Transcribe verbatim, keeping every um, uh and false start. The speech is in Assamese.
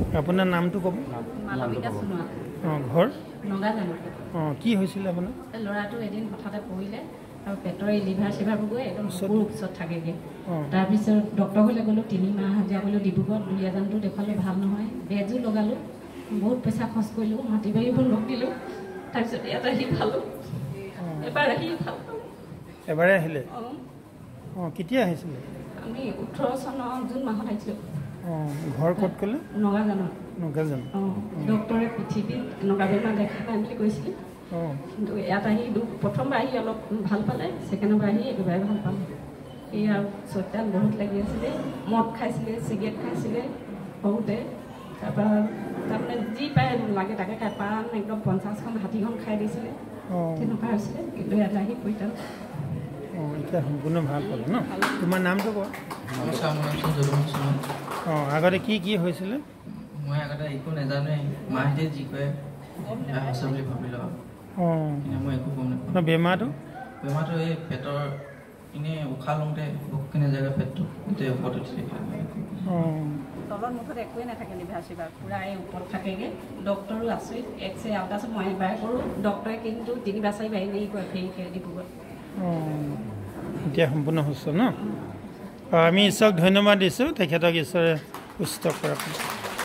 আপোনাৰ নামটো ক'ব মালবিকা সোণোৱাল অঁ ঘৰ নগাজানো অঁ কি হৈছিলে আপোনাৰ ল'ৰাটো এদিন হঠাতে পৰিলে আৰু পেটৰ এই লিভাৰ চিভাৰবোৰ গৈ একদম চকুৰ ওচৰত থাকেগৈ তাৰপিছত ডক্টৰ ঘৰলৈ গ'লোঁ তিনি মাহ হাজিৰা কৰিলোঁ ডিব্ৰুগড়ত দুই এজনটো দেখুৱালোঁ ভাল নহয় বেজো লগালোঁ বহুত পইচা খৰচ কৰিলোঁ মাটি বাৰীবোৰ লগ দিলোঁ তাৰপিছত ইয়াত আহি খালোঁ এবাৰ আহি খালোঁ এবাৰে আহিলে অঁ অঁ কেতিয়া আহিছিলে আমি ওঠৰ চনৰ জুন মাহত আহিছিলোঁ অঁ ঘৰ ক'ত ক'লে নগাজানো নগাজানো অঁ ডক্টৰে পৃথিৱীত এনেকুৱা বেমাৰ দেখা নাই বুলি কৈছিলে অঁ কিন্তু ইয়াত আহি প্ৰথমবাৰ আহি অলপ ভাল পালে ছেকেণ্ডবাৰ আহি একেবাৰে ভাল পালে এই আৰু চৈতান বহুত লাগি আছিলে মদ খাইছিলে চিগাৰেট খাইছিলে সৰুতে তাৰপৰা তাৰমানে যি পায় লাগে তাকে খাই পাণ একদম পঞ্চাছখন ষাঠিখন খাই দিছিলে তেনেকুৱা হৈছিলে কিন্তু ইয়াত আহি পৰিতাল অঁ এতিয়া সম্পূৰ্ণ ভাল পালে ন তোমাৰ নামটো কোৱা অঁ আগতে কি কি হৈছিলে মই আগতে একো নাজানোৱে মাহঁতে যি কয় হৈছে বুলি ভাবিলোঁ অঁ মই একো গম নাপাওঁ বেমাৰটো বেমাৰটো এই পেটৰ এনেই উশাহ লওঁতে বহুতখিনি জেগা পেটটো গোটেই ওপৰত উঠি থাকে অঁ তলত মুখত একোৱে নাথাকে লিভাৰ চিভাৰ পূৰা এই ওপৰত থাকেগৈ ডক্টৰো আচৰিত এক্স ৰে আল্ট্ৰাচাউণ্ড মই এবাৰ কৰোঁ ডক্টৰে কিন্তু তিনিবাৰ চাৰিবাৰ এনেই কয় ফেৰিকৈ ডিব্ৰুগড় অঁ এতিয়া সম্পূৰ্ণ সুস্থ ন আমি ঈশ্বৰক ধন্যবাদ দিছোঁ তেখেতক ঈশ্বৰে সুস্থ কৰক